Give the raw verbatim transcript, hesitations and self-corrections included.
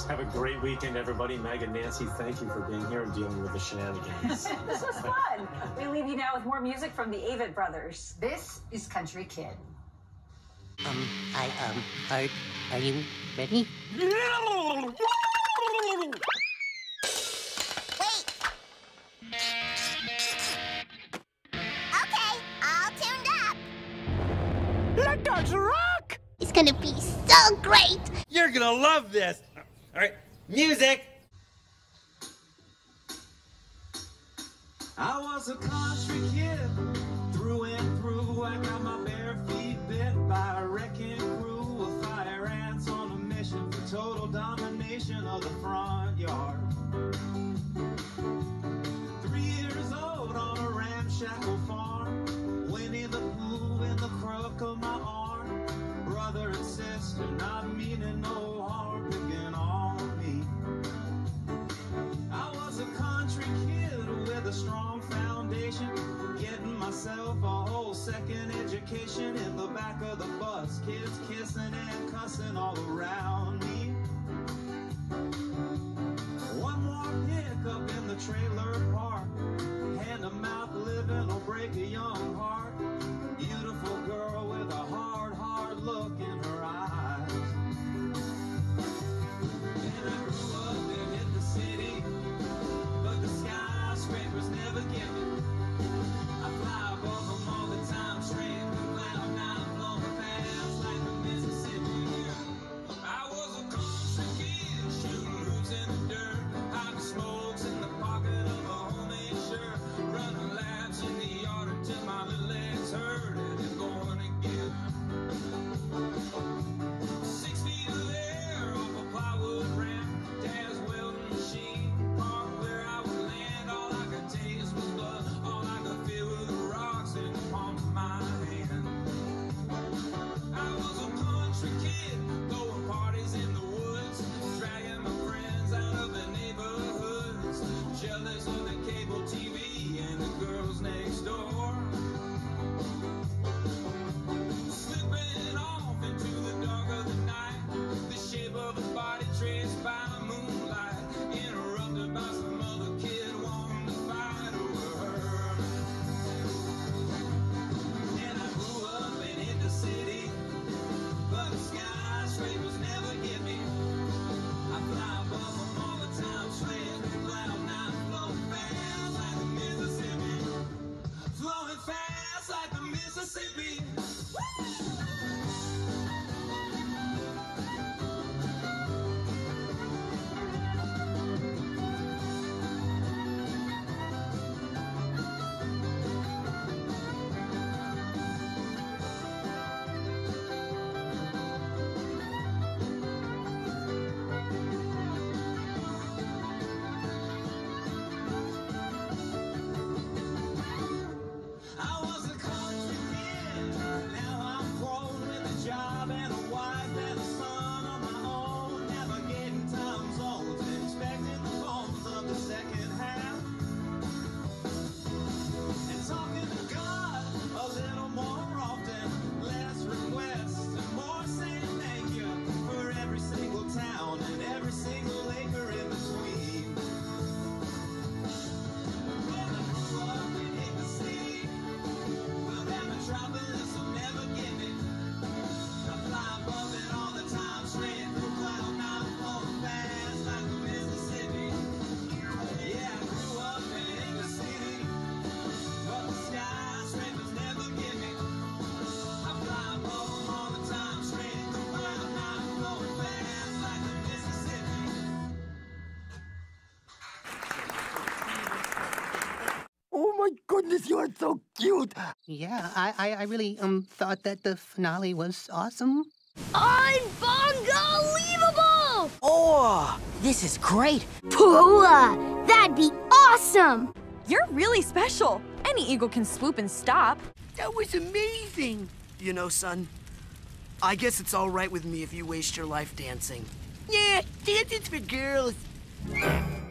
Have a great weekend, everybody. Meg and Nancy, thank you for being here and dealing with the shenanigans. This was fun. We leave you now with more music from the Avett Brothers. This is Country Kid. Um, I, um, are, are you ready? Let us rock! It's gonna be so great! You're gonna love this! Alright, music! I was a country kid, through and through. I got my bare feet bit by a wrecking crew of fire ants on a mission for total domination of the front yard. Three years old on a ramshackle farm, Winnie the Pooh in the crook of my arm. Brother and sister not meaning no harm, picking on me. I was a country kid with a strong foundation, getting myself a whole second education in the back of the bus, kids kissing and cussing all around me. One more pickup in the trailer park, hand-to-mouth living will break a young heart. Beautiful girl with a hard, hard look in her eyes. And I grew up and hit the city, but the skyscrapers never get me. I fly above them all the time, straight through cloud nine, flowing fast like the Mississippi. I was a country kid, shooting hoops in the dirt, hiding smokes in the pocket of a homemade shirt, running laps in the yard until my little legs hurt, and it's going again. Six feet of air over plywood ramp, dad's welding machine, park where I would land. All I could taste was blood, all I could feel were the rocks in the palm of my hand. I was a country kid, throwing parties in the woods, dragging my friends out of the neighborhoods, jealous of the cable T V and the girls next door. Slipping off into the dark of the night, the shape of a body traced by moonlight, interrupted by some other kid wanting to fight over her. And I grew up and hit the city, but the skyscrapers never get me. I fly above them all the time, swaying through cloud nine, flowing fast like the Mississippi. Flowing fast like the Mississippi. I was a country kid, now I'm grown with a job and a wife and a son of my own, navigating time zones, inspecting the bones of the second half, and talking to God a little more often, less requests and more saying thank you for every single town and every single acre in between. When I grew up and hit the city, well, that metropolis will never get me. I fly above it all the time, straight through cloud nine, flowing fast like the Mississippi. Yeah, I grew up and hit the city, but the skyscrapers never get me. I fly above them all the time, straight through cloud nine, flowing fast like the Mississippi. Oh my goodness, you are so cute! Yeah, I, I, I really, um, thought that the finale was awesome. Unbelievable! Oh, this is great! Pooh! That'd be awesome! You're really special. Any eagle can swoop and stop. That was amazing! You know, son, I guess it's all right with me if you waste your life dancing. Yeah, dancing's for girls.